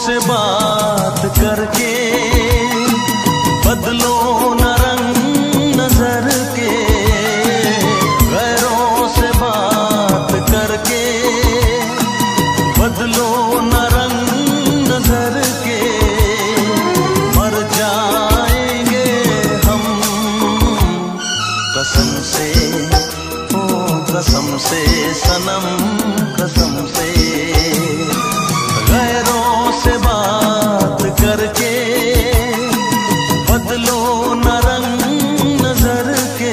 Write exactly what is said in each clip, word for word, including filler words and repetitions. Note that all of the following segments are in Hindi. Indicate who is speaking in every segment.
Speaker 1: से बात करके बदलो न रंग नजर के, गैरों से बात करके बदलो न रंग नजर के, मर जाएंगे हम कसम से, ओ कसम से सनम कसम से, गैरों से बात करके बदलो न रंग नजर के,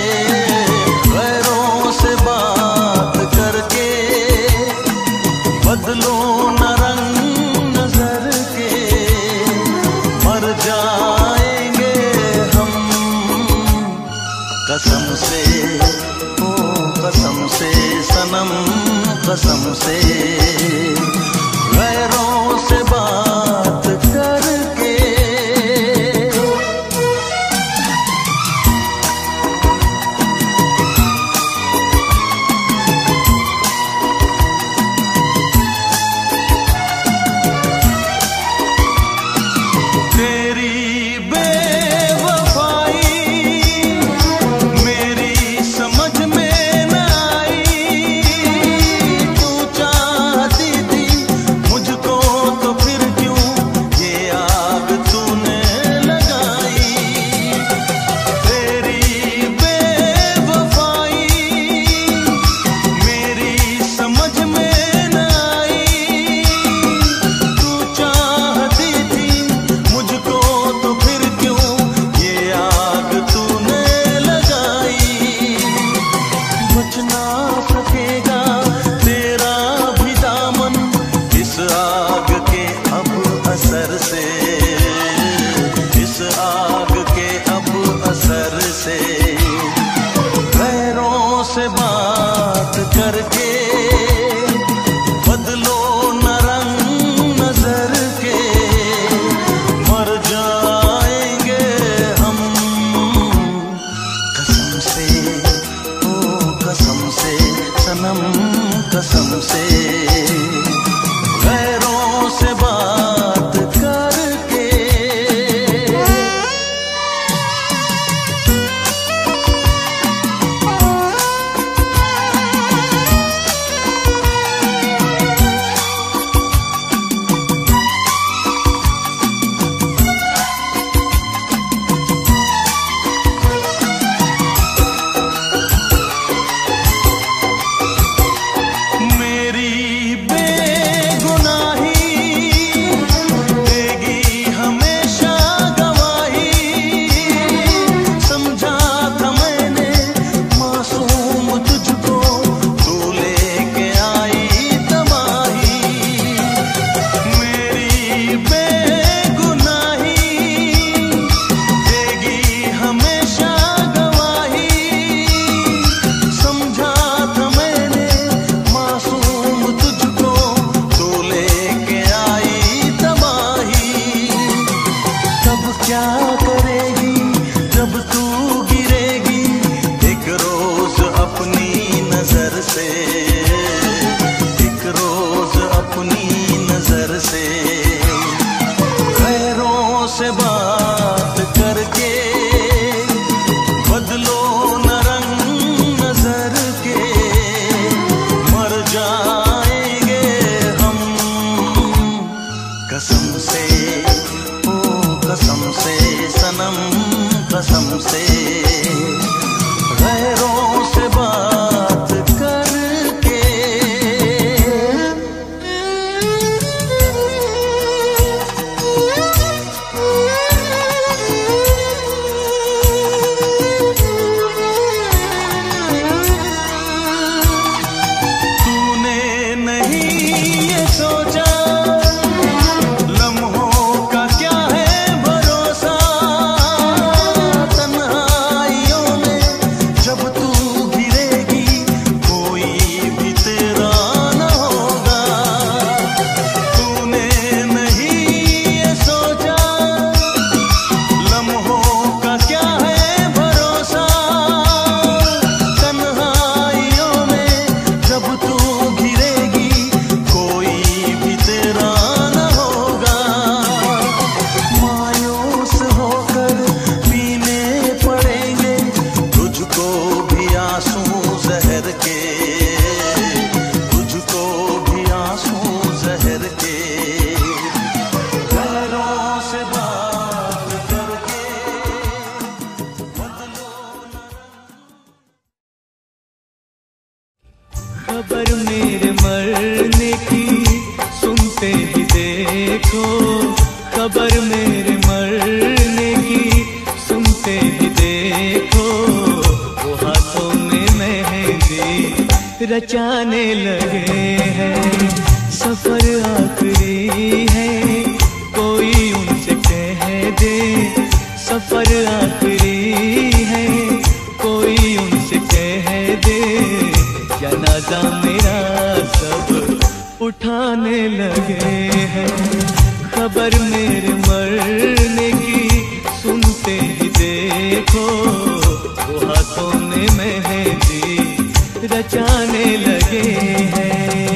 Speaker 1: गैरों से बात करके बदलो न रंग नजर के, मर जाएंगे हम कसम से, ओ कसम से सनम कसम से, गैरों से बात करके। तेरी बेवफाई मेरी समझ में न आई, तू चाहती थी मुझको तो फिर क्यों ये आग तूने लगाई। तेरी बेवफाई मेरी समझ में न आई, तू चाहती थी मुझको तो फिर क्यों ये आग तूने लगाई। बच ना सकेगा तेरा भी दामन इस आग के अब असर से, इस आग के अब असर से, गैरों से बात करके बदलो न रंग नजर के, मर जाएंगे हम कसम से, ओ कसम से सनम कसम से, गैरों से बात करके। मेरी बेगुनाही देगी हमेशा गवाही, समझा था मैंने मासूम तुझको, तू लेके आई तबाही। मेरी बेगुनाही देगी हमेशा गवाही, समझा था मैंने मासूम तुझको, तू लेके आई तबाही। तब क्या करेगी जब तू गिरेगी एक रोज अपनी नजर से, एक रोज अपनी नजर से, गैरों से बात करके बदलो न रंग नजर के, मर जाएंगे हम कसम से, ओ कसम से सनम कसम से, गैरों से बात करके। खबर मेरे मरने की सुनते ही देखो, खबर मेरे मरने की सुनते ही देखो, वो हाथों में मेहंदी रचाने लगे हैं। सफर आखिरी है, कोई उनसे कह दे, सफर आखिरी है, कोई उनसे कह दे, जनाजा मेरा सब उठाने लगे हैं। खबर मेरे मरने की सुनते ही देखो, वो हाथों में मेहंदी रचाने लगे हैं।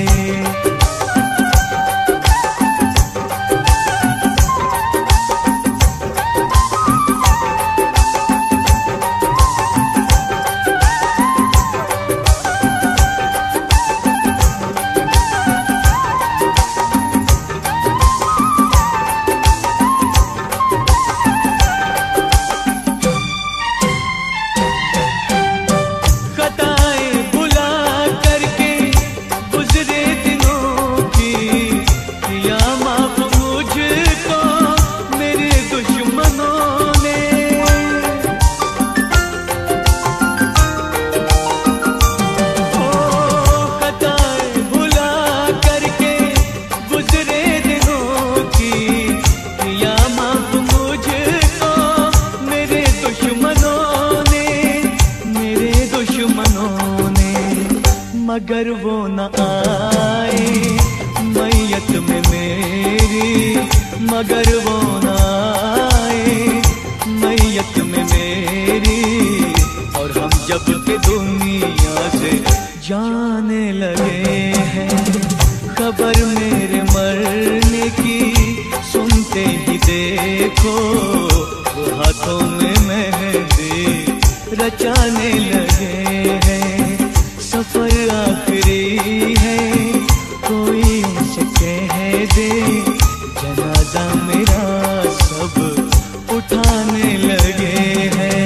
Speaker 1: मगर वो न आए मैयत में मेरी, मगर वो न आए मैयत में मेरी, और हम जब के दुनिया से जाने लगे हैं। खबर मेरे मरने की सुनते ही देखो, वो हाथों में मेहंदी रचाने लगे हैं। सफर आखिरी है, कोई उनसे कह दे, जनाजा मेरा सब उठाने लगे हैं।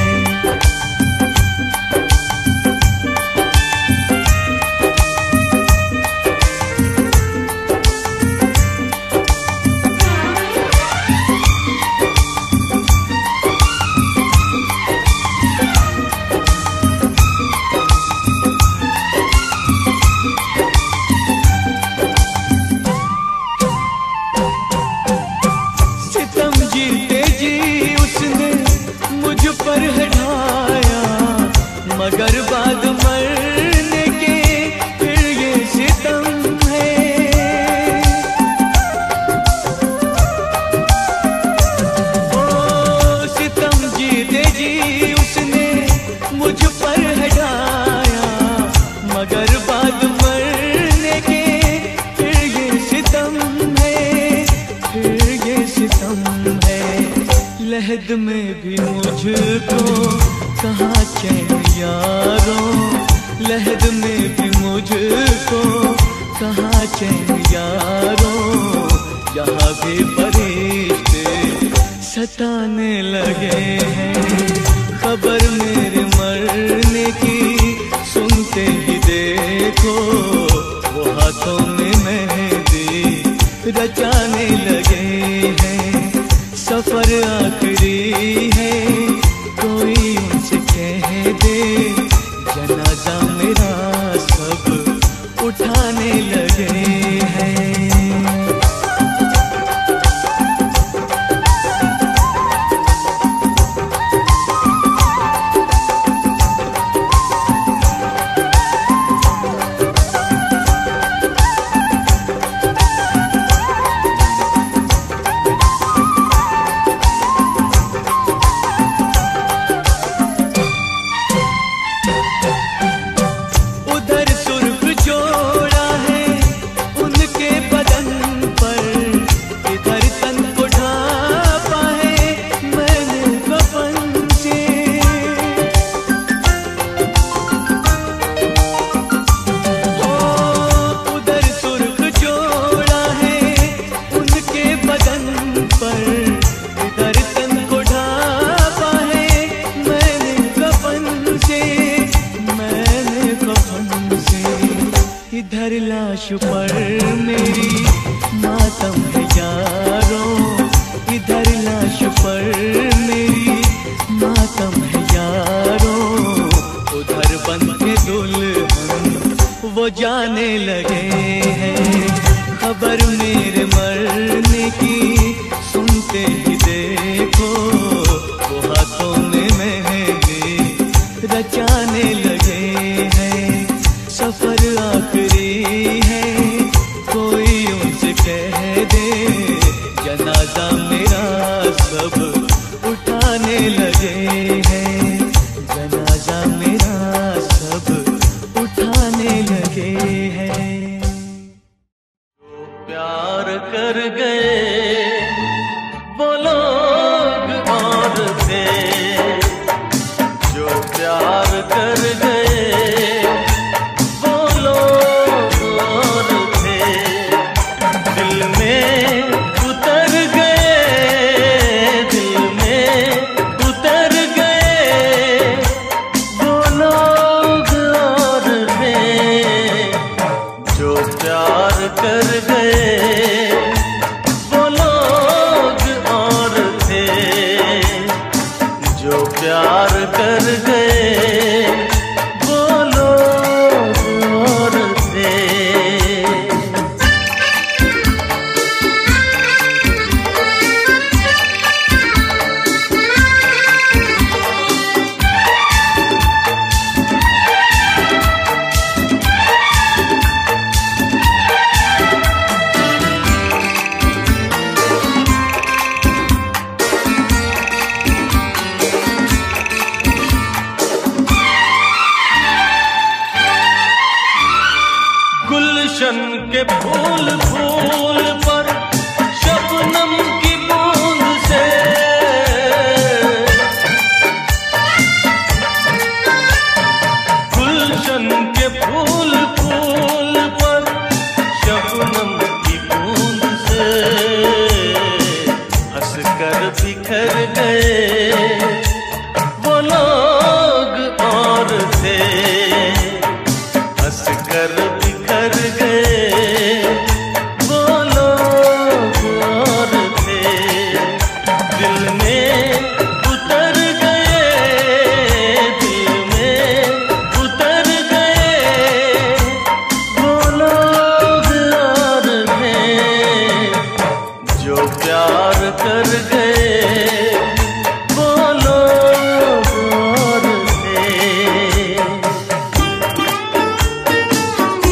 Speaker 1: मगर बाद मरने के फिर ये सितम है। ओ सितम जीते जी उसने मुझ पर है ढाया, मगर बाद मरने के फिर ये सितम है, फिर ये सितम है। लहद में भी मुझको कहाँ चैन यारों, लहद में भी मुझको कहाँ चैन यारों, यहाँ भी फरिश्ते सताने लगे हैं। खबर मेरे मरने की सुनते ही देखो, वो हाथों में मेहंदी रचाने लगे हैं। सफर आखिरी है, कोई उनसे कह दे, जनाजा मेरा सब उठाने लगे हैं।
Speaker 2: इधर लाश पर मेरी मातम है यारों, इधर लाश पर मेरी मातम है यारों, उधर बन के दुल्हन वो जाने लगे हैं। खबर मेरे मरने की सुनते ही देखो, वो हाथों में मेहंदी रचाने लगे हैं। सफर आखिरी है, कोई उनसे कह दे, जनाजा मेरा सब उठाने लगे हैं, जनाजा मेरा सब उठाने लगे हैं।
Speaker 1: जो प्यार कर गए वो लोग और थे, जो प्यार कर गए वो लोग और थे, दिल में उतर गए, दिल में उतर गए वो लोग और थे, जो प्यार कर गए वो लोग और थे, जो प्यार कर गए वो लोग और थे। गुलशन के फूल फूल पर शबनम की बूंद से, गुलशन के फूल फूल पर शबनम की बूंद से, हंस कर बिखर गए वो लोग और थे, हंस कर बिखर गए वो लोग और थे, दिल में उतर गए, दिल में उतर गए वो लोग और थे, जो प्यार कर गए वो लोग और थे।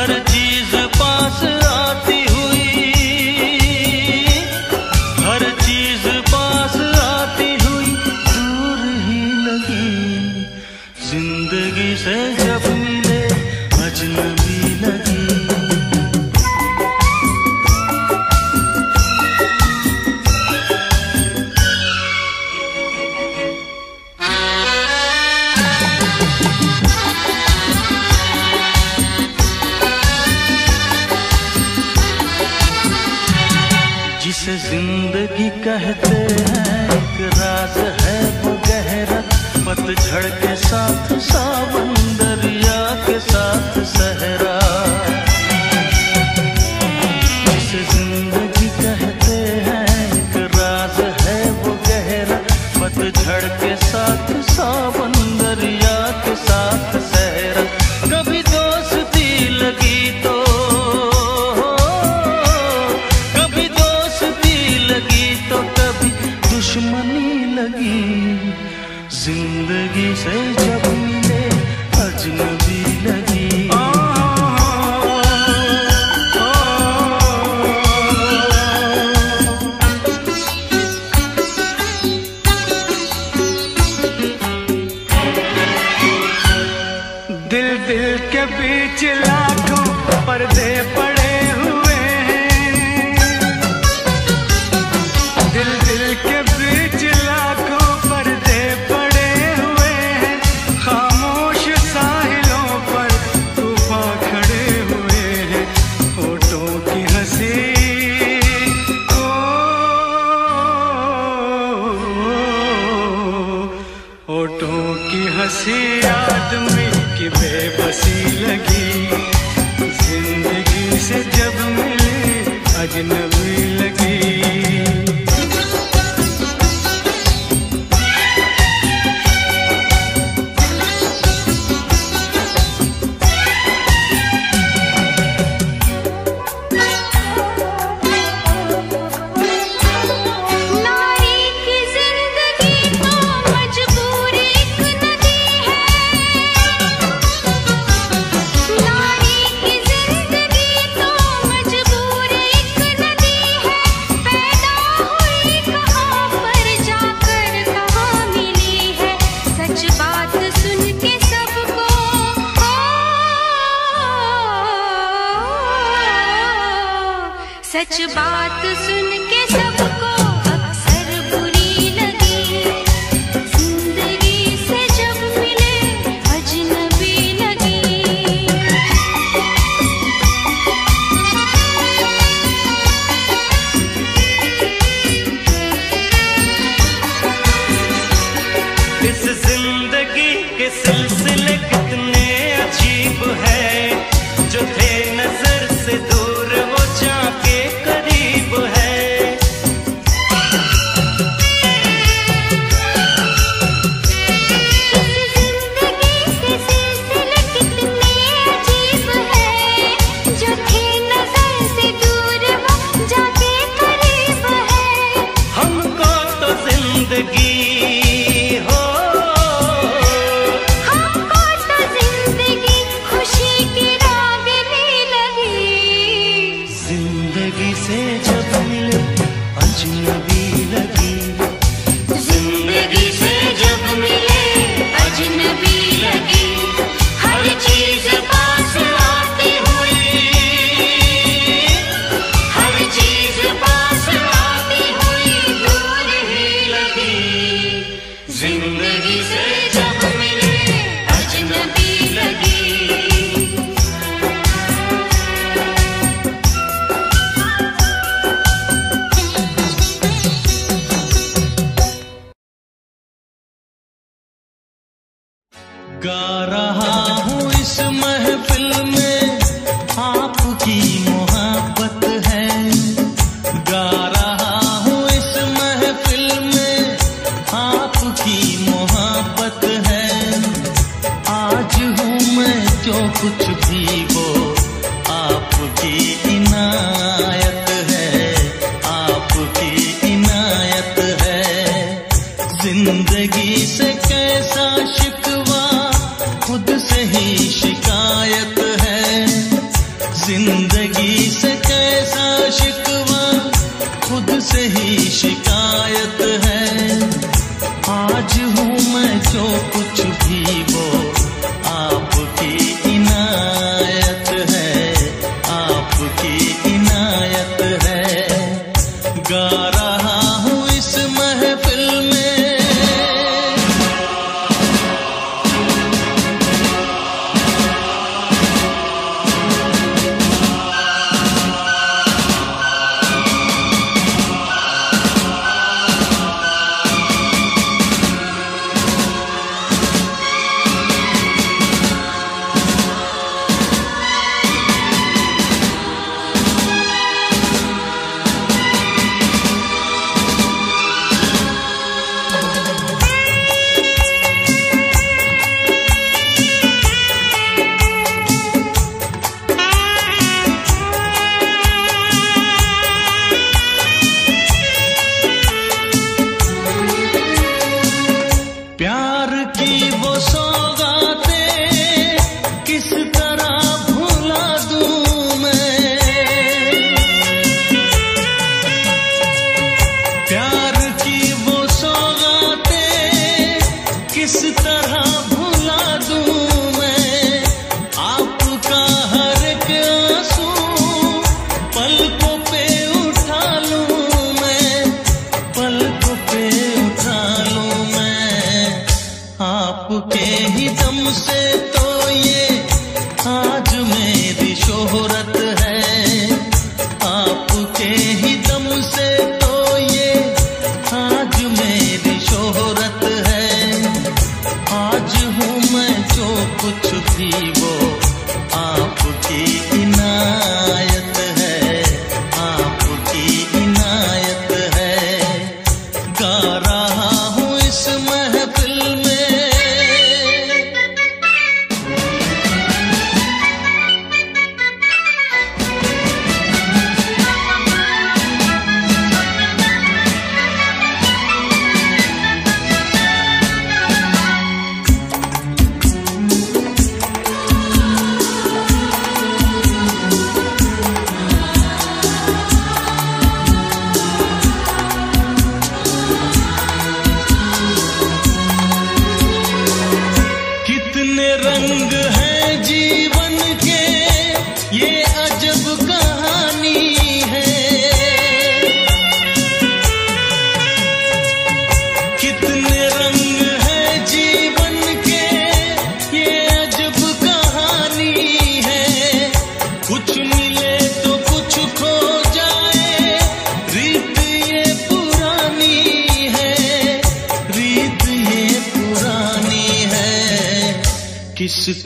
Speaker 1: हर चीज पास आती हुई, हर चीज पास आती हुई दूर ही लगी। जिंदगी से जब मिले अजनबी लगी। जिसे जिंदगी कहते हैं एक राज है वो गहरा, पतझड़ के साथ सावन दरिया के साथ सहरा। जिसे जिंदगी कहते हैं एक राज है वो गहरा, पतझड़ के साथ सावन दरिया के साथ सहरा। कभी दोस्ती लगी तो तो कभी दुश्मनी लगी। जिंदगी से जब मिले अजनबी लगी।
Speaker 2: दिल दिल के बीच लाखों पर्दे पड़े हुए हैं, दिल दिल के बीच लाखों पर्दे पड़े हुए हैं। खामोश साहिलों पर तूफान खड़े हुए हैं। होठों की हंसी ओ, होठों की हंसी आदमी की बेबसी लगी। जिंदगी से जब मिले अजनबी लगी।
Speaker 3: सच बात सुन के सबको अक्सर बुरी लगी। जिंदगी से जब मिले अजनबी लगी।
Speaker 1: इस जिंदगी के सिलसिले कितने अजीब है, जो थे नजर से दूर वो जाके करीब है।
Speaker 2: गा रहा हूँ इस महफिल में आपकी मोहब्बत है, गा रहा हूँ इस महफिल में आपकी मोहब्बत है। आज हूँ मैं जो कुछ भी वो आपकी इनायत है, आपकी इनायत है। जिंदगी से कैसा शिकवा खुद से ही शिकायत है,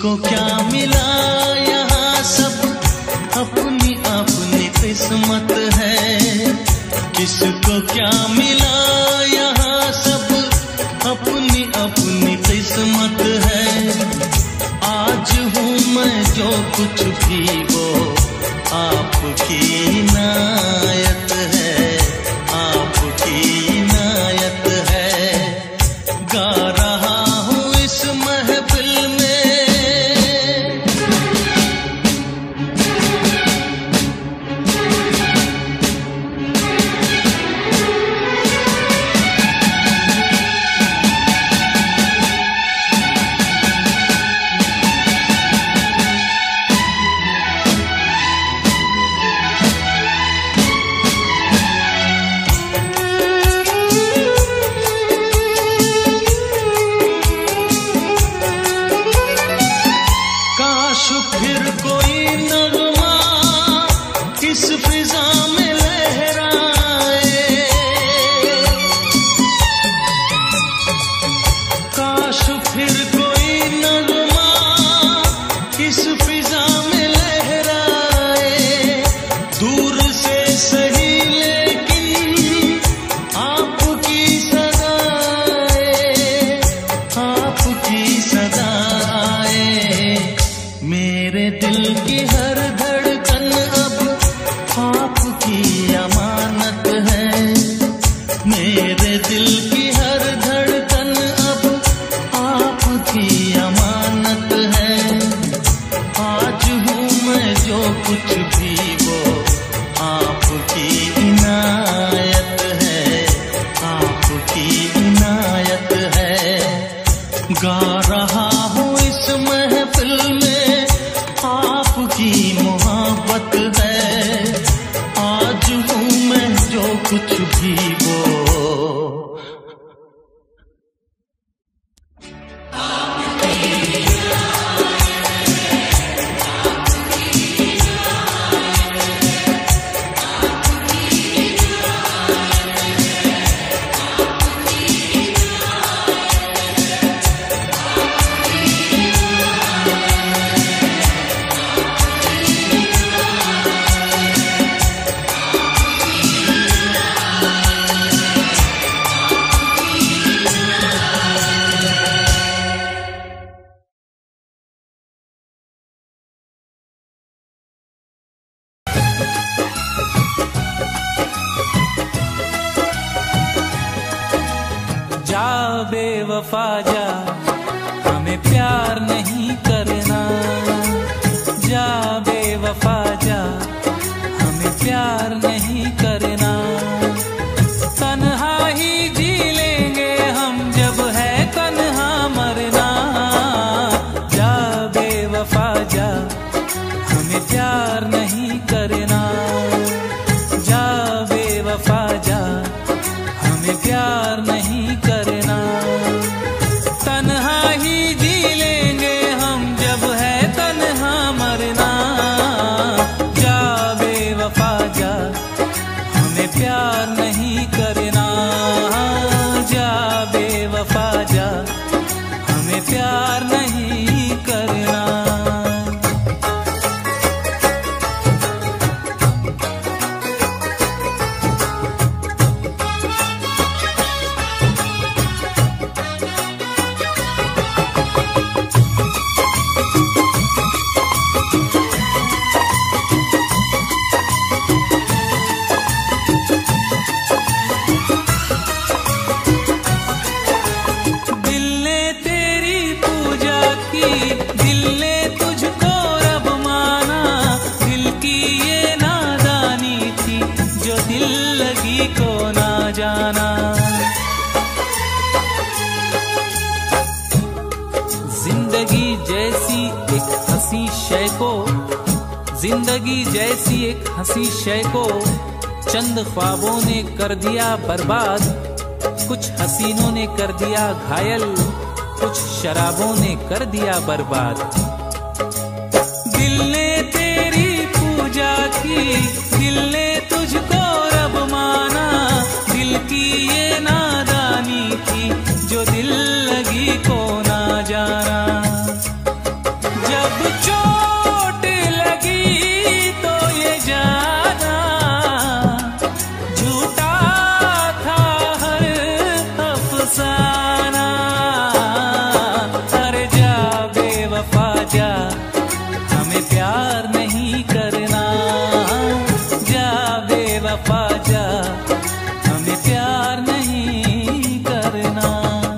Speaker 1: किसको क्या मिला यहाँ सब अपनी अपनी किस्मत है। किसको क्या मिला यहाँ सब अपनी अपनी किस्मत है। आज हूँ मैं जो कुछ भी वो आपकी इनायत है, आपकी इनायत है। गा रहा हूँ इस महफिल में
Speaker 4: बेवफा जा, हमें प्यार नहीं करना। जा बेवफा जा, हमें प्यार नहीं करना। तन्हा ही जी लेंगे हम, जब है तन्हा मरना। जा बेवफा जा, हमें प्यार नहीं करना। जा बेवफा जा, हमें प्यार नहीं करना। तन्हा ही जी लेंगे हम, जब है तन्हा मरना। जा बेवफा जा, हमें प्यार नहीं करना। जा बेवफा जा, हमें प्यार नहीं करना। को ना जाना। जिंदगी जैसी एक हंसी शय को, जिंदगी जैसी एक हंसी शय को चंद ख्वाबों ने कर दिया बर्बाद। कुछ हसीनों ने कर दिया घायल, कुछ शराबों ने कर दिया बर्बाद। दिल ने तेरी पूजा की, दिल ने तुझको रब माना। दिल की ये नादानी थी, जो दिल लगी को ना जाना। हमें प्यार नहीं करना। जा बेवफा जा, हमें प्यार नहीं करना।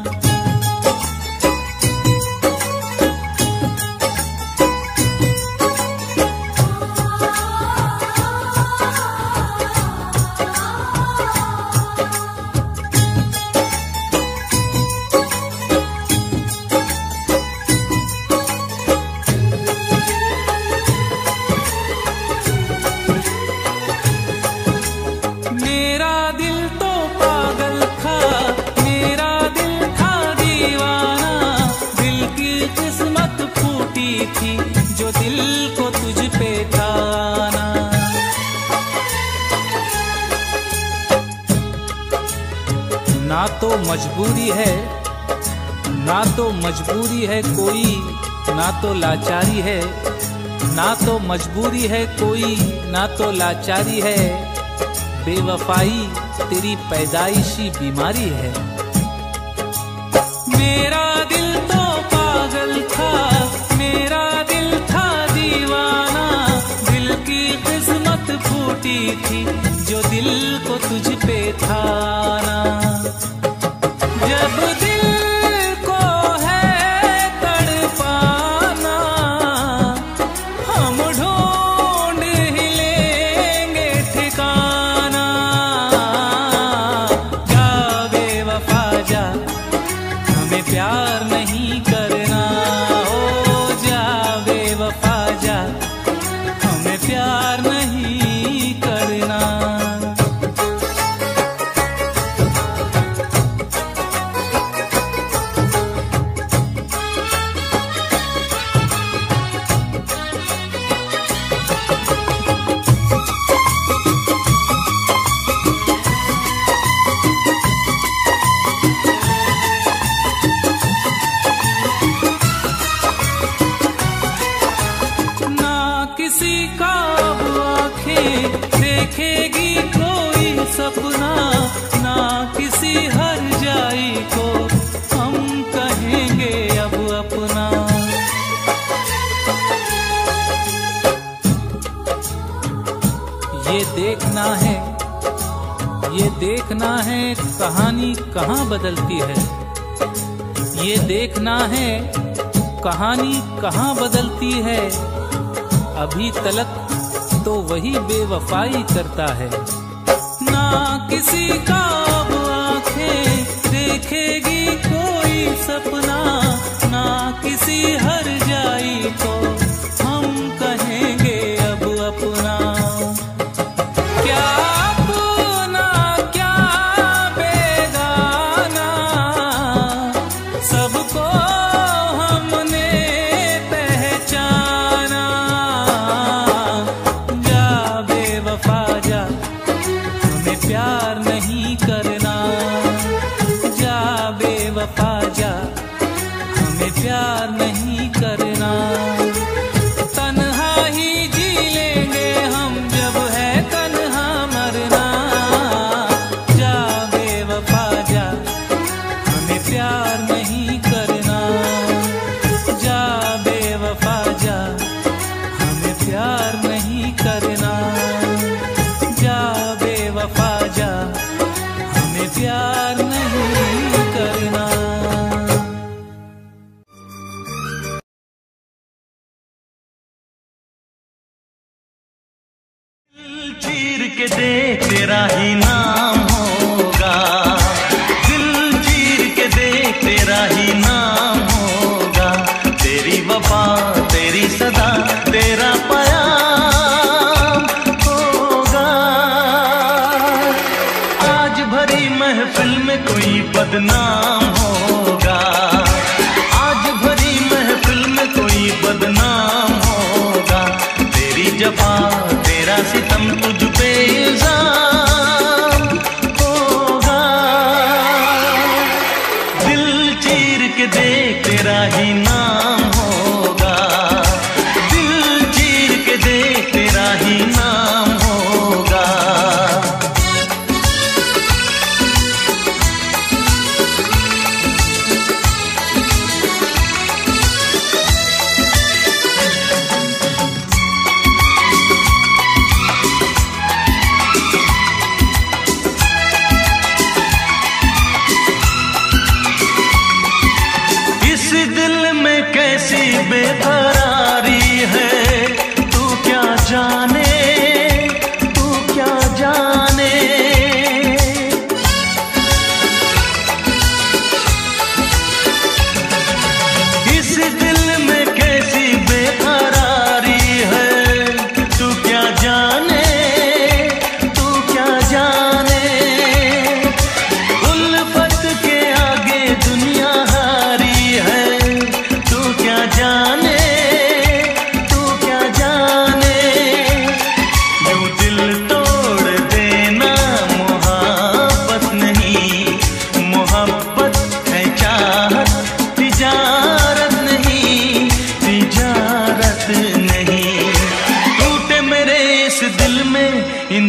Speaker 4: मेरा दिल तो पागल था, मेरा दिल था दीवाना। दिल की किस्मत फूटी थी, जो दिल को तुझ पे था आना। ना तो मजबूरी है, ना तो मजबूरी है कोई, ना तो लाचारी है। ना तो मजबूरी है कोई, ना तो लाचारी है। बेवफाई तेरी पैदाइशी बीमारी है। मेरा दिल तो पागल था, मेरा दिल था दीवाना। दिल की किस्मत फूटी थी, जो दिल को तुझ पे था ना। जब दिल को है तड़पाना, हम ढूंढ ही लेंगे ठिकाना। जा बेवफा जा, हमें प्यार नहीं करना। ओ जा बेवफा जा, हमें प्यार नहीं करना। ना किसी का अब आँखें देखेगी कोई सपना, ना किसी हर जाई को हम कहेंगे अब अपना। ये देखना है, ये देखना है कहानी कहाँ बदलती है। ये देखना है कहानी कहाँ बदलती है। अभी तलक तो वही बेवफाई करता है। ना किसी का अब आँखें देखेगी कोई सपना, ना किसी हर जाई को हम कहेंगे अब अपना। क्या अपना क्या बेगाना, सबको हमने पहचाना। जा बेवफा जा, हमें प्यार नहीं करना। जा बेवफा जा, हमें प्यार नहीं करना। तन्हा ही जी लेंगे हम, जब है तन्हा मरना। जा बेवफा जा, हमें प्यार नहीं करना। जा बेवफा जा, हमें प्यार नहीं करना। जा बेवफा जा, हमें प्यार नहीं करना।
Speaker 1: दिल चीर के दे तेरा ही नाम होगा। दिल चीर के दे तेरा ही नाम होगा। तेरी वफा तेरी सदा तेरा प्याम होगा। आज भरी महफिल में कोई बदनाम होगा। आज भरी महफिल में कोई बदनाम होगा। तेरी जफा तेरा सितम तुझ पे इल्जाम होगा। दिल चीर के देख तेरा ही नाम होगा। दिल चीर के देख तेरा ही नाम होगा।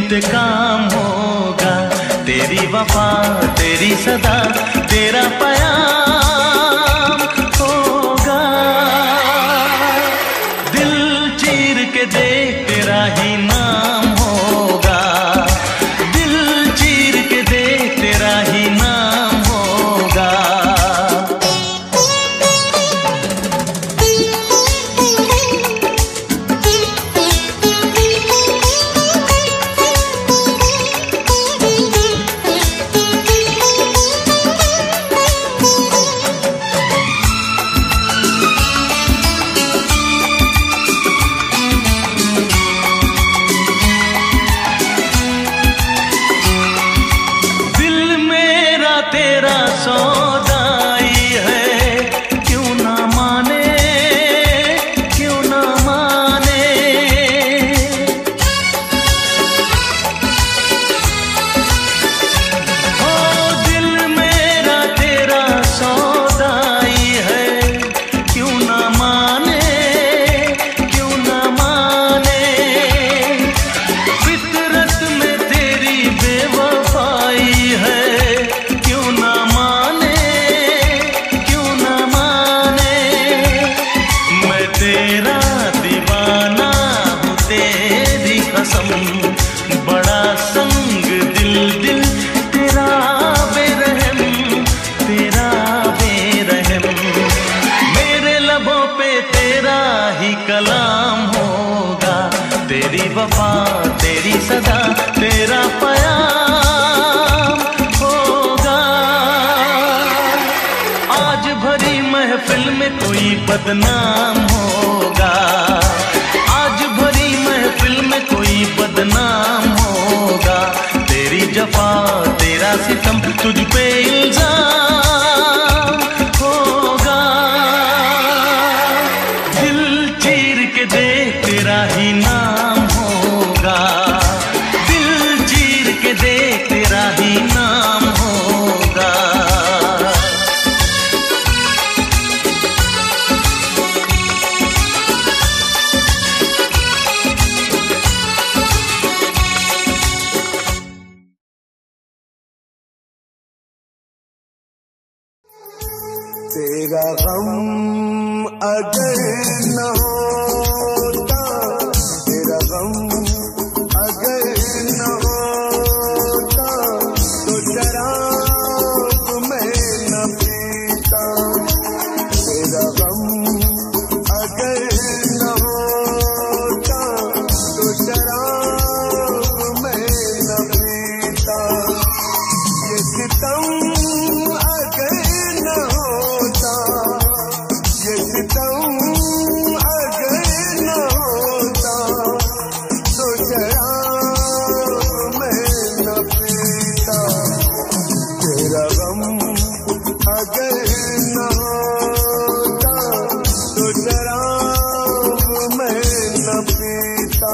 Speaker 1: पे काम होगा, तेरी वफा तेरी सदा तेरा प्याम होगा। दिल चीर के देख तेरा ही नाम होगा, दिल चीर के देख तेरा ही नाम होगा। तेरा सौदाई है, क्यों ना माने क्यों ना माने। ओ दिल मेरा तेरा सौदाई है, क्यों ना माने क्यों ना माने। फितरत में तेरी बेवफाई है, तेरा दीवाना हूँ तेरी कसम। बड़ा संग दिल दिल तेरा बेरहम तेरा बेरहम। मेरे लबों पे तेरा ही कलाम होगा, तेरी वफा तेरी सदा तेरा प्याम होगा। आज भरी महफिल में कोई बदनाम होगा, आज भरी महफिल में कोई बदनाम होगा। तेरी जफा तेरा सितम तुझ पे इल्जाम होगा। दिल चीर के देख तेरा ही नाम होगा, दिल चीर के देख तेरा ही नाम होगा।
Speaker 5: तेरा गम अगर न होता, तेरा गम अगर न होता, तो शराब मैं न पीता। तेरा गम अगर न होता, तो शराब मैं न पीता। ये सितम अगर न होता, ये सितम अगर न होता, तो शराब मैं न पीता। तेरा गम अगर न होता, तो शराब मैं न पीता।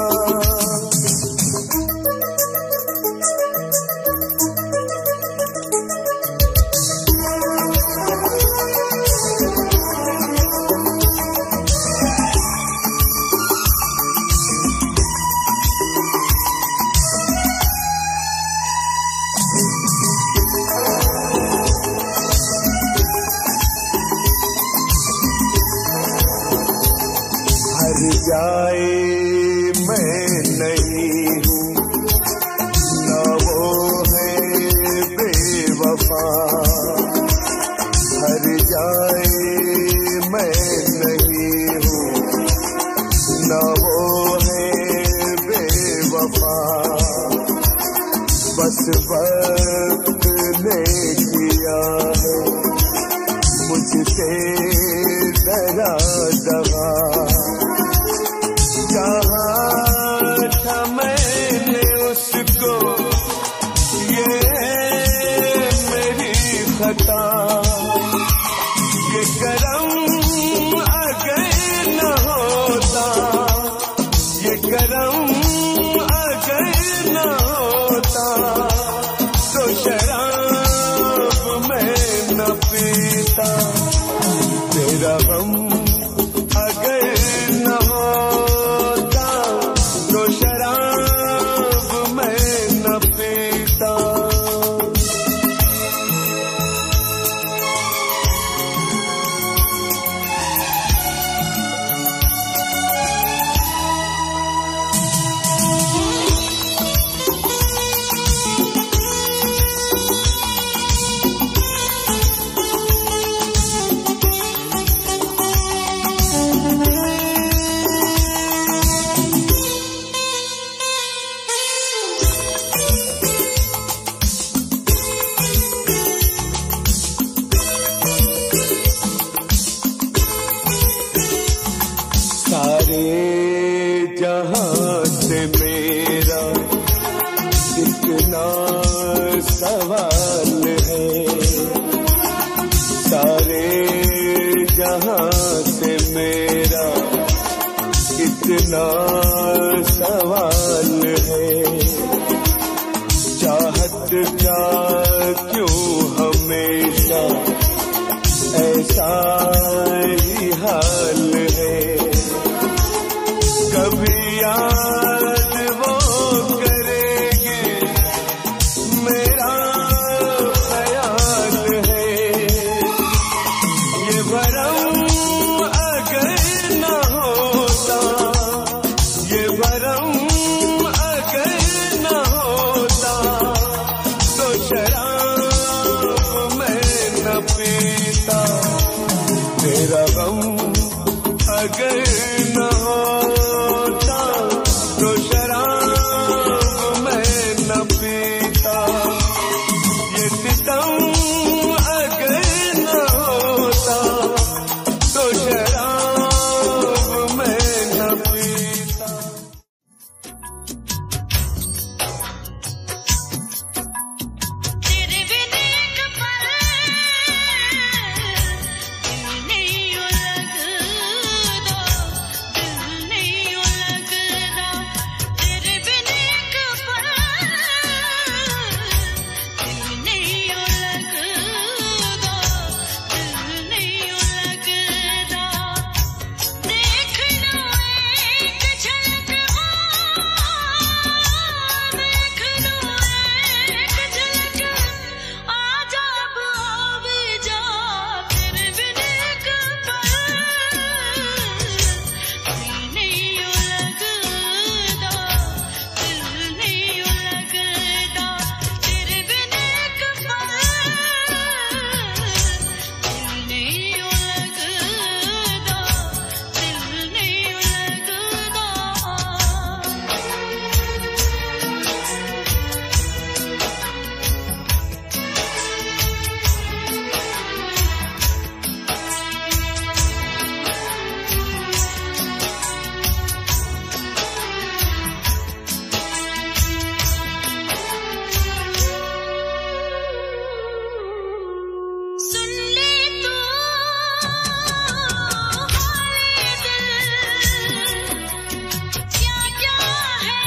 Speaker 5: हर जाए मैं नहीं हूँ, न वो है बेवफा। हर जाए मैं नहीं हूँ, न वो है बेवफा। बस वक्त ने किया है मुझसे जरा दगा। जहाँ था मैंने उसको, ये मेरी खता। ये करम अगर न होता, ये करम अगर न होता, तो शराब मैं न पीता। तेरा गम अगर न होता, तो शराब मैं से मेरा इतना सवाल है, सारे जहां से मेरा इतना सवाल है। चाहत क्या क्यों हमेशा ऐसा ही हाल है। कभी याद वो करेंगे मेरा ख्याल है। ये भरम अगर न होता, ये भरम अगर न होता तो शराब मैं न पीता। तेरा गम अगर न होता तो शराब मैं न पीता। ये सितम अगर न होता तो शराब मैं न पीता।
Speaker 3: तेरे बिन एक पल दिल नहीं लगदा, दिल नहीं लगदा। तेरे बिन एक पल दिल नहीं लगदा, दिल नहीं लगदा। देख लो एक झलक ओ, देख लो एक झलक आजा अब आवे जा। तेरे बिन एक पल दिल नहीं लगदा, दिल नहीं लगदा। तेरे बिन एक पल दिल नहीं लगदा, दिल नहीं सुन ले तू हाले दिल, क्या क्या है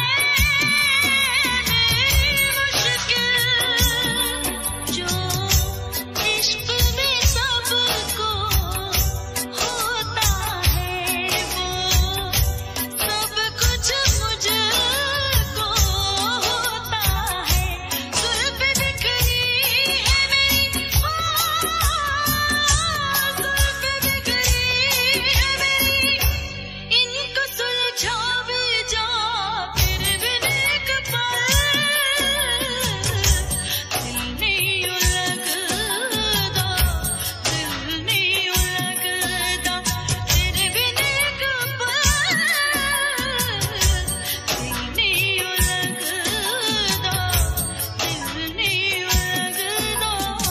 Speaker 3: मेरी मुश्किल। जो इश्क में सबको होता है वो सब कुछ मुझको होता है। जुल्फ बिखरी है मेरी, ओ जुल्फ बिखरी है मेरी, इनको सुलझा भी जा। तेरे बिन एक पल दिल नहीं लगदा, दिल नहीं लगदा। तेरे बिन एक पल दिल नहीं लगदा, दिल नहीं लगदा।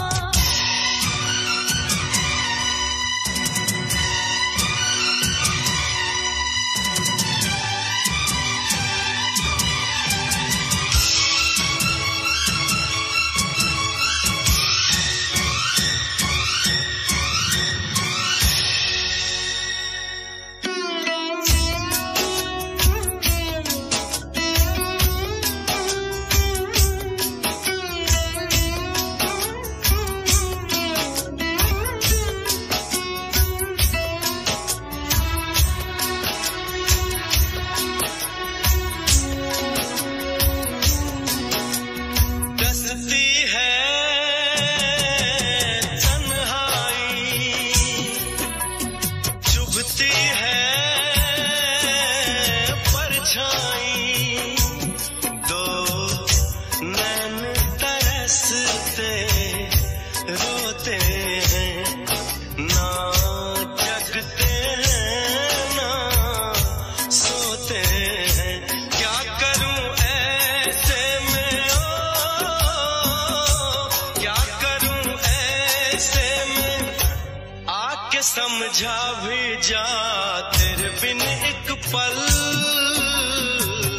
Speaker 1: दसती है तन्हाई, चुभती है परछाई। दो नैन तरसते रोते हैं, ना जगते हैं ना सोते हैं। क्या करूं ऐसे में ओ, क्या करूं ऐसे में आके समझा भी जा। तेरे बिन एक पल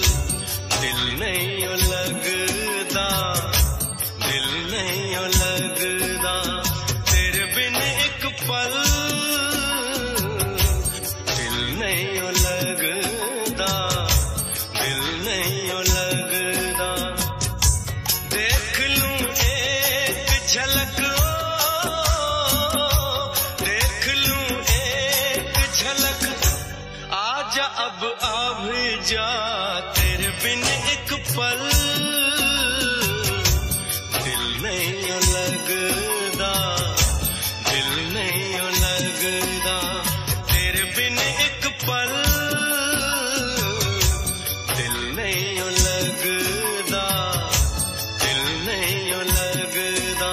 Speaker 5: तेरे बिन एक पल दिल नहीं लगदा, दिल नहीं लगदा, तेरे बिन एक पल दिल नहीं लगदा, दिल नहीं लगदा।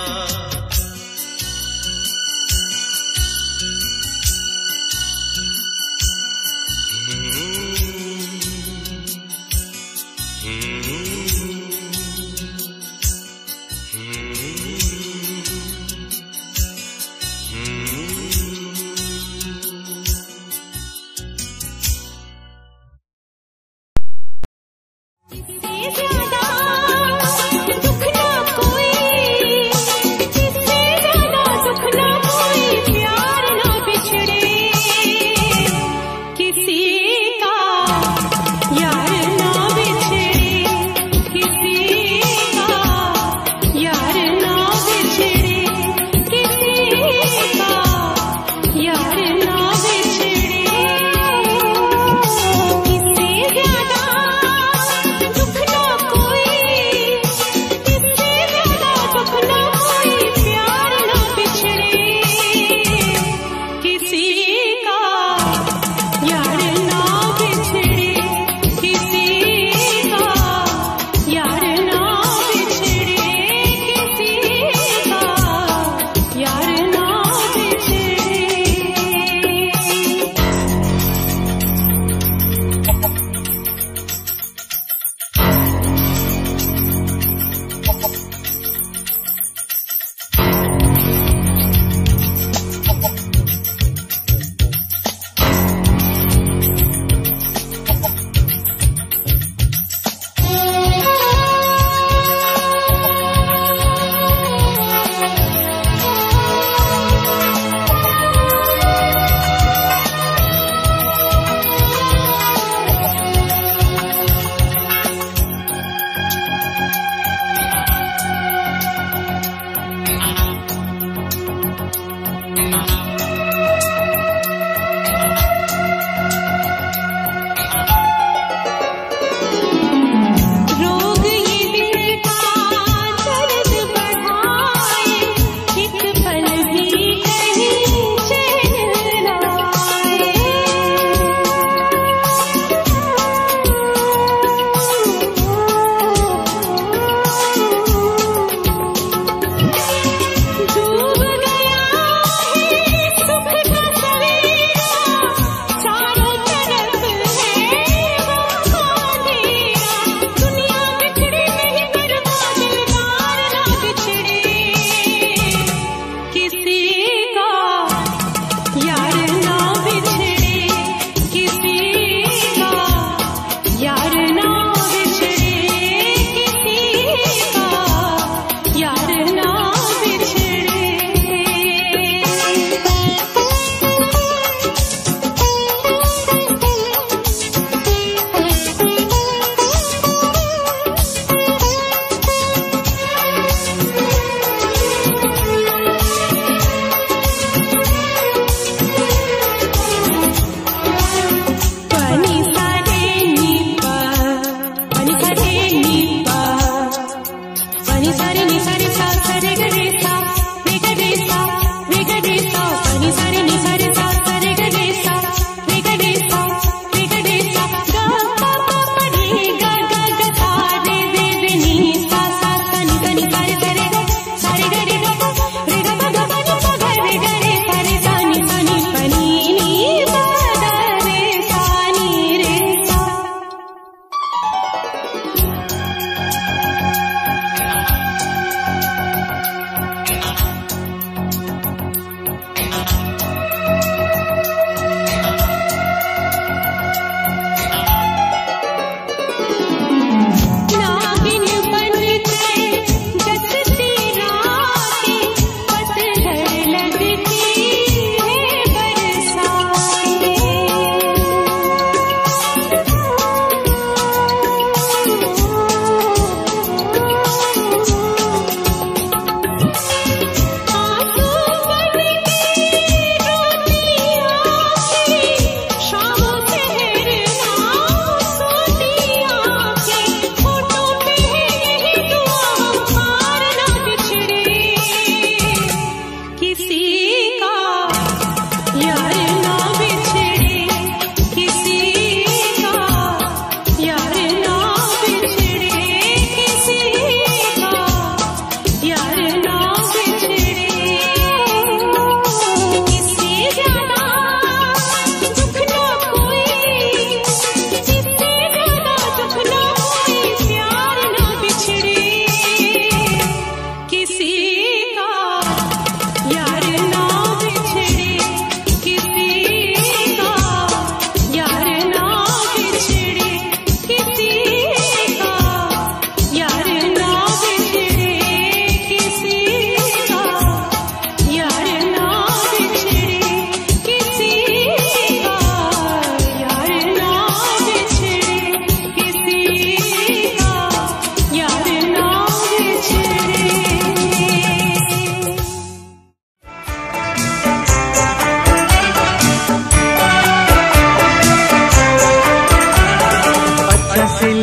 Speaker 6: दुख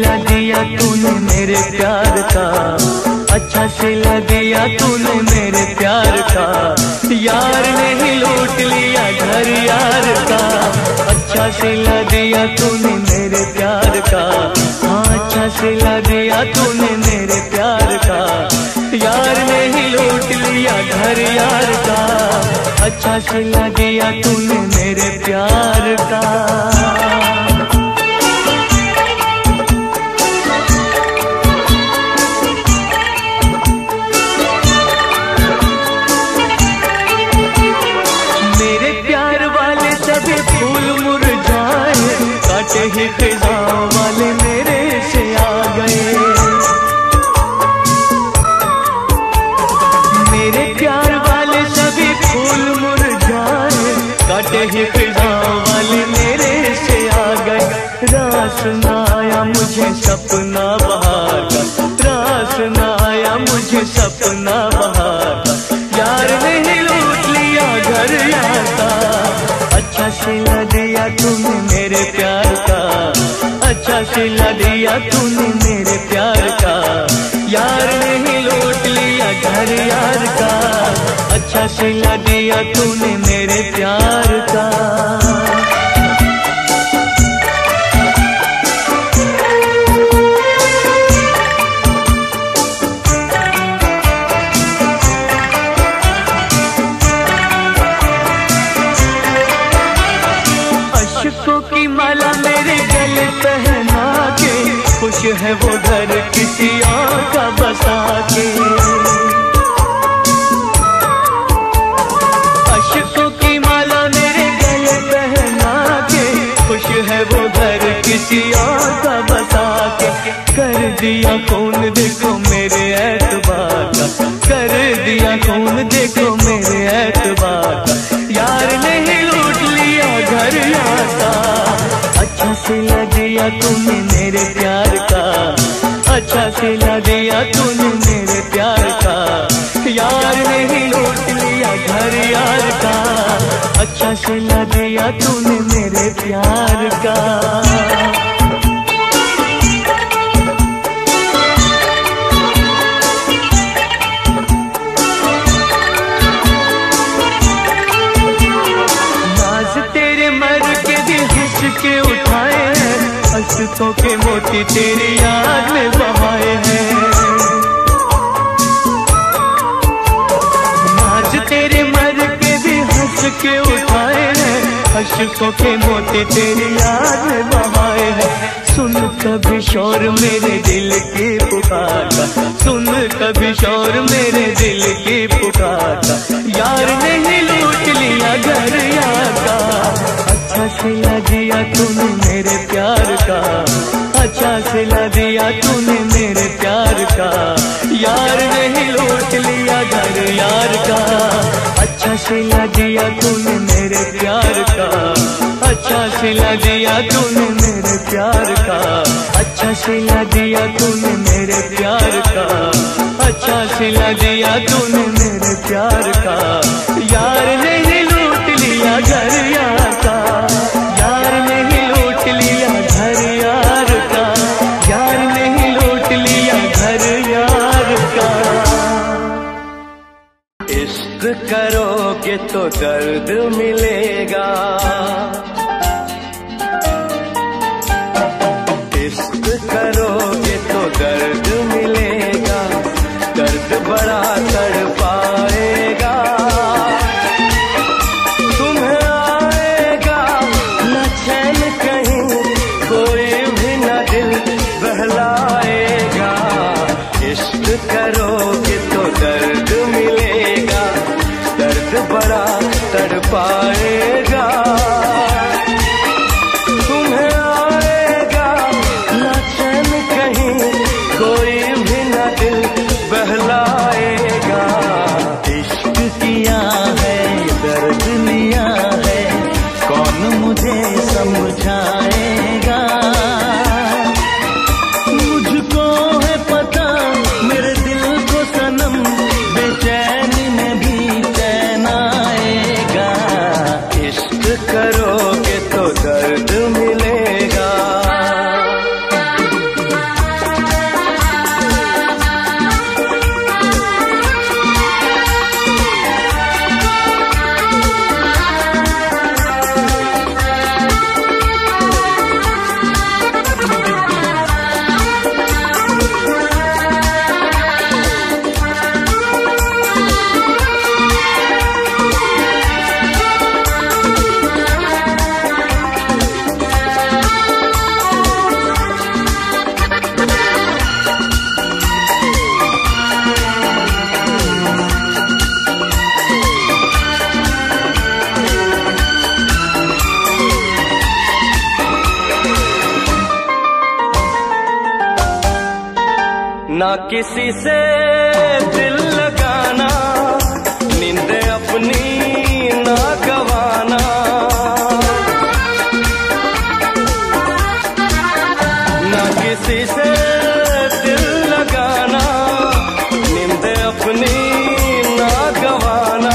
Speaker 1: सिला दिया तूने मेरे प्यार का, अच्छा सिला दिया तूने मेरे प्यार का। यार ने ही लूट लिया घर यार का, अच्छा सिला दिया तूने मेरे प्यार का। हाँ अच्छा सिला दिया तूने मेरे प्यार का। यार ने ही लूट लिया घर यार का, अच्छा सिला दिया तूने मेरे प्यार का। काटे ही खिज़ां वाले मेरे से आ गए, मेरे प्यार वाले सभी फूल मुरझाए, काटे ही खिज़ां वाले मेरे से आ गए। रास न आया मुझे सपना बहार का, रास न आया मुझे सपना बहार का। यार ने ही लूट लिया घर यार का, अच्छा सिला दिया तूने मेरे प्यार का, अच्छा सिला दिया तूने मेरे प्यार का। यार ने ही लूट लिया घर यार का, अच्छा सिला दिया तूने मेरे प्यार का। की माला मेरे गले पहना के, खुश है वो घर किसी और का बसा के। अशकों की माला मेरे गले पहना के, खुश है वो घर किसी और का बसा के। कर दिया कौन देखो मेरे एतबार का, कर दिया कौन देखो मेरे एतबार का। यार ने ही लूट लिया घर यार का, अच्छा सिला दिया तूने मेरे प्यार का, अच्छा सिला दिया तूने मेरे प्यार का। यार ने ही लूट लिया घर यार का, अच्छा सिला दिया तूने मेरे प्यार का। के उठाए हैं, अश्कों के मोती तेरी याद में बहाए हैं। आज तेरे मर के भी हंस के उठाए हैं, अश्कों के मोती तेरी याद में बहाए हैं। सुन कभी शोर मेरे दिल की पुकार का, सुन कभी शोर मेरे दिल की पुकार का। यार ने ही लूट लिया घर यार का, अच्छा सिला दिया तूने मेरे प्यार का, अच्छा सिला दिया तूने मेरे प्यार का। यार ने ही लूट लिया घर यार का, अच्छा सिला दिया तूने मेरे प्यार का, अच्छा सिला दिया तूने मेरे प्यार का। अच्छा सिला दिया तूने मेरे प्यार का, अच्छा सिला दिया तूने मेरे प्यार का। यार ने ही लूट लिया घर यार का, यार ने ही लूट लिया घर यार का, यार ने ही लूट लिया घर यार का।
Speaker 5: इश्क करोगे तो दर्द मिलेगा, इश्क करोगे तो दर्द मिलेगा, दर्द बड़ा तड़पाएगा। तुम्हें आएगा न चैन कहीं, कोई भी न दिल बहलाएगा। इश्क करोगे तो दर्द मिलेगा, दर्द बड़ा तड़पाएगा। तुम्हें आएगा न चैन कहीं, ना किसी से दिल लगाना, नींद अपनी ना गवाना, ना किसी से दिल लगाना, नींद अपनी ना गवाना।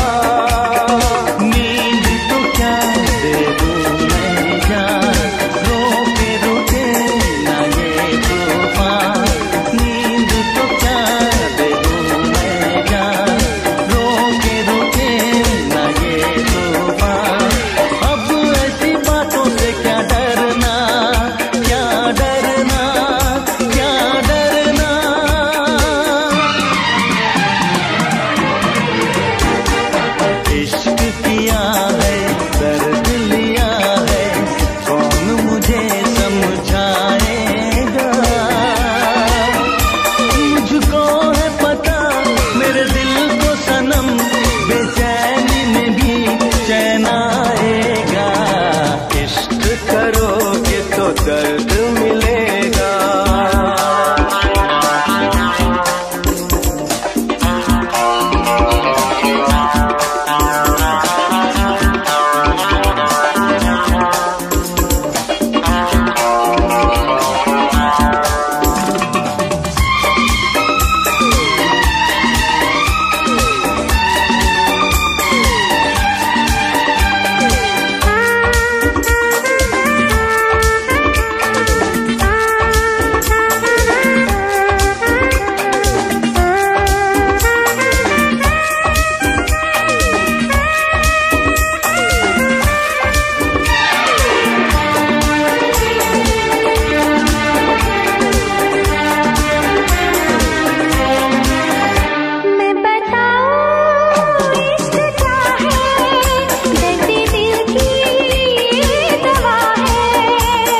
Speaker 1: नींद तो क्या दे दूं मैं जान, रोके रुके ना ये तूफान। नींद तो क्या दे दूं मैं जान, रोके रुके ना ये तूफान। अब ऐसी बातों से क्या डरना, क्या डरना, क्या डरना। इश्क किया है, दर्द लिया है, कौन मुझे समझाएगा। मुझको है पता मेरे दिल को सनम, बेचैनी में भी चैन आएगा।
Speaker 5: इश्क करोगे तो दर्द मिलेगा।
Speaker 6: मैं बताऊं इश्क क्या है, दर्द दिल की दवा है।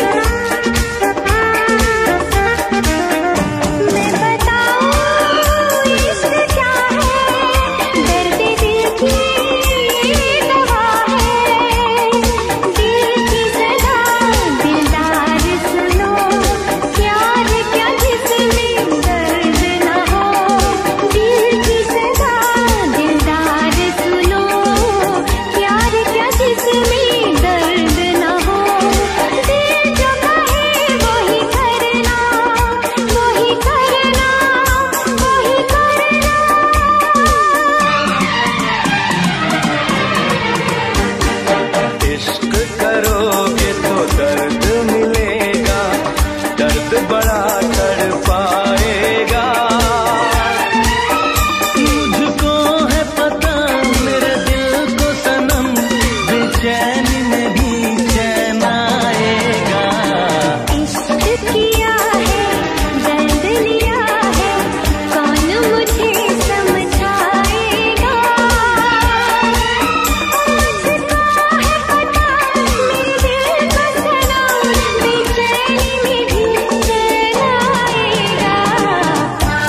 Speaker 6: मैं बताऊं इश्क क्या है, दर्द दिल की दवा है। दिल की सदा दिलदार सुनो, प्यार क्या जिसमें दर्द ना हो। दिल की सदा दिलदार सुनो, प्यार क्या जिसमें दर्द ना हो। दिल जो कहे वही करना, वही करना, वही करना।
Speaker 5: इश्क करोगे तो दर्द मिलेगा, दर्द बड़ा कर पाएगा।
Speaker 1: मुझको है पता मेरे दिल को सनम, बेचैनी में भी चैन आएगा।
Speaker 6: इश्क किया है, दर्द लिया है, कौन मुझे समझाएगा। मुझको है पता मेरे दिल को सनम, बेचैनी में भी चैन आएगा।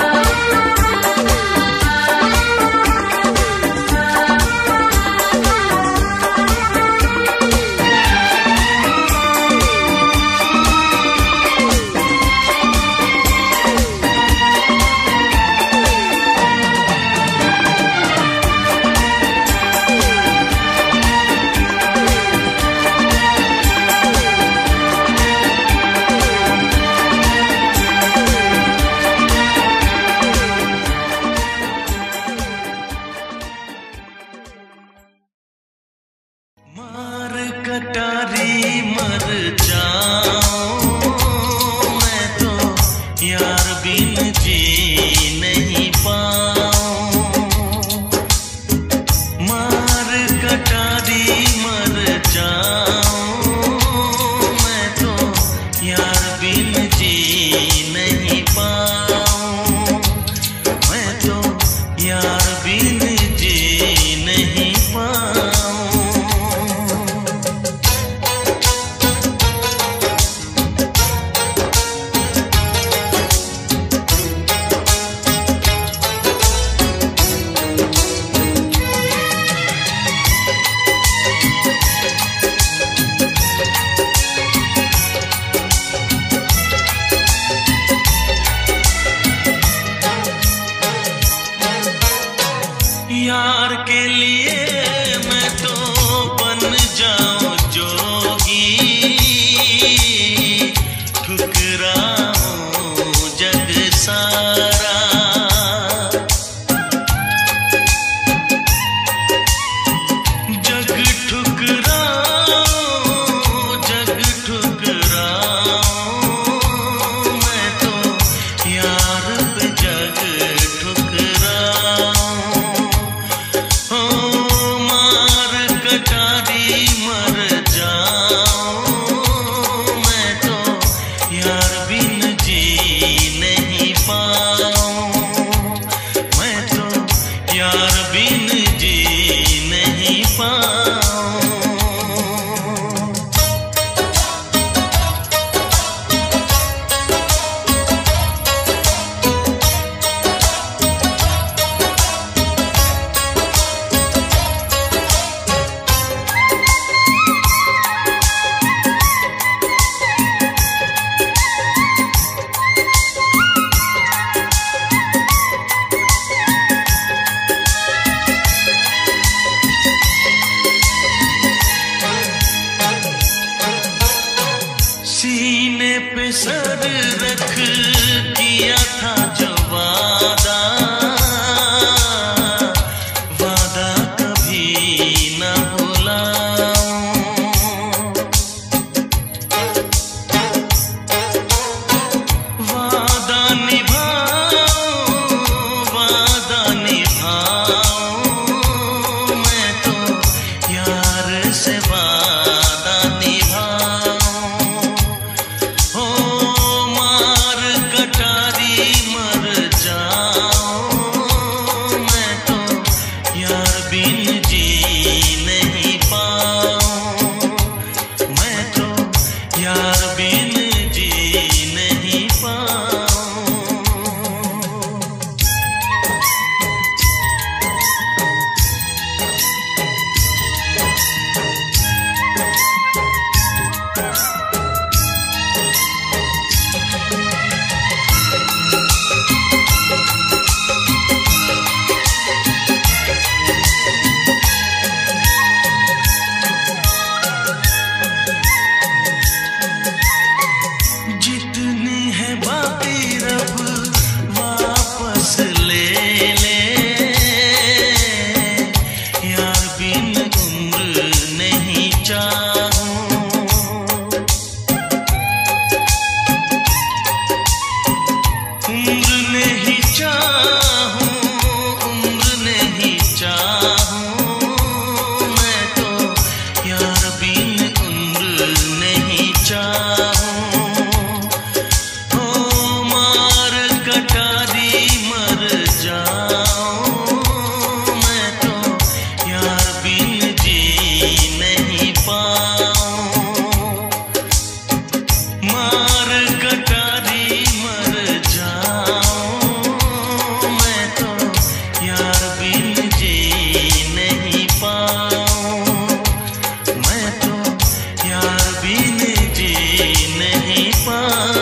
Speaker 1: हाँ